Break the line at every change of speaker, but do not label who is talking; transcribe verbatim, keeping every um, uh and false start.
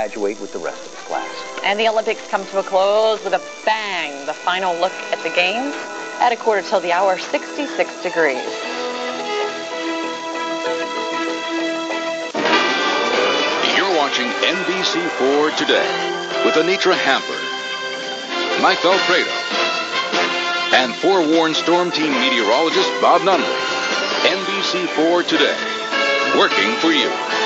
graduate with the rest of his class.
And the Olympics come to a close with a bang. The final look at the games at a quarter till the hour, sixty-six degrees.
You're watching N B C four Today with Anitra Hamper, Mike Valfredo, and forewarned Storm Team meteorologist Bob Nunley. N B C four Today, working for you.